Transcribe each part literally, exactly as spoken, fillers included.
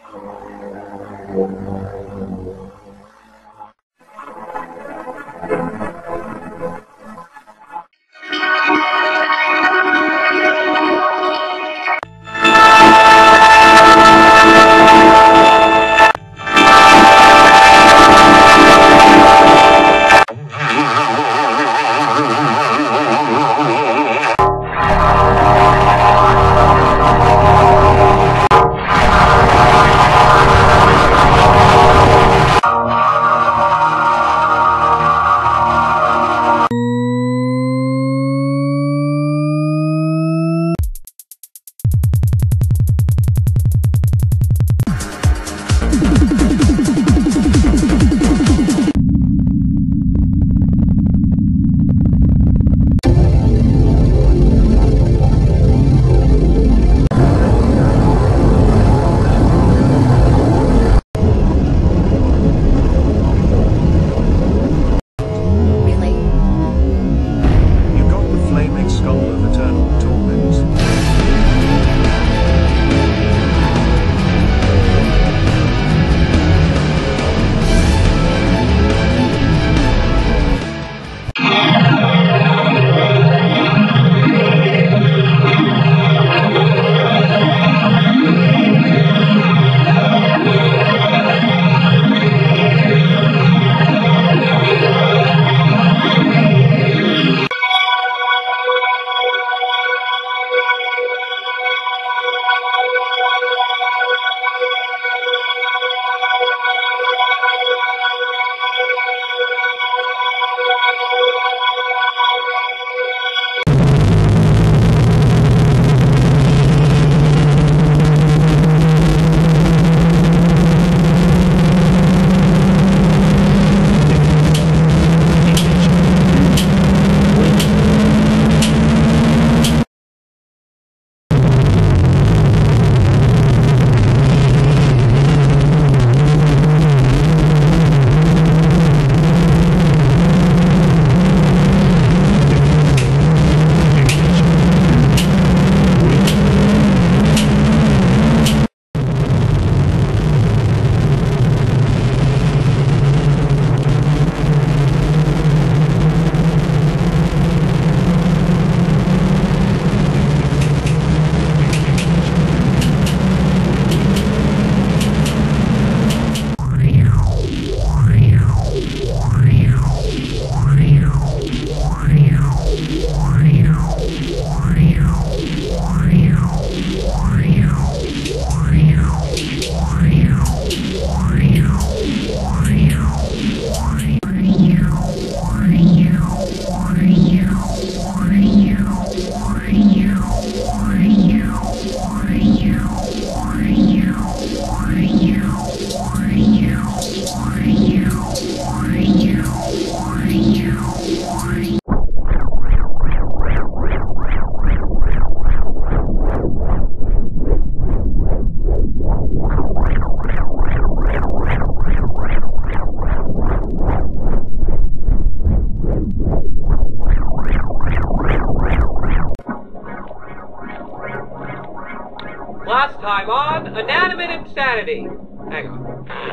Last time on Inanimate Insanity. Hang on.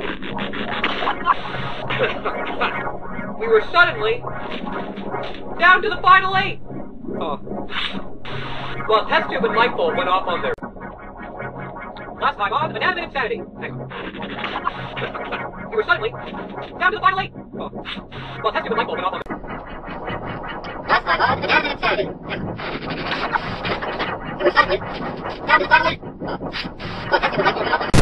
We were suddenly down to the final eight. Oh. Well, test tube and light bulb went off on their... Last time on Inanimate Insanity. Hang on. We were suddenly down to the final eight. Oh. Well, test tube and light bulb went off on their... Last time on Inanimate Insanity. We were suddenly down to the final eight. Oh. Well, test tube and light bulb went off on their...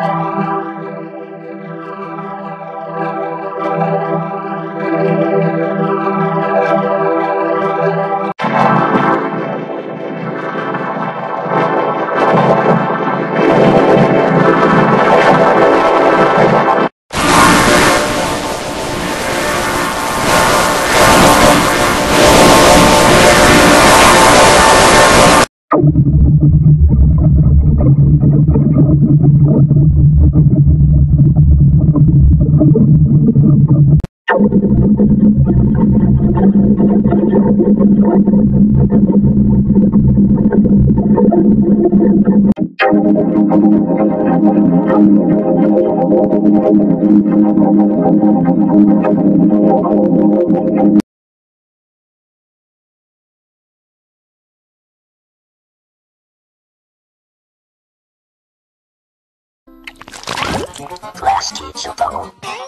Class teacher bubble.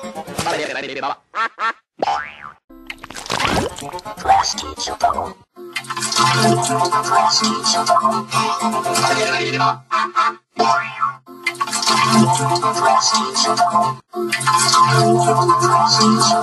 Class teacher bubble. Class teacher bubble. Class teacher bubble. Class teacher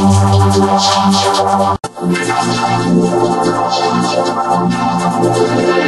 bubble.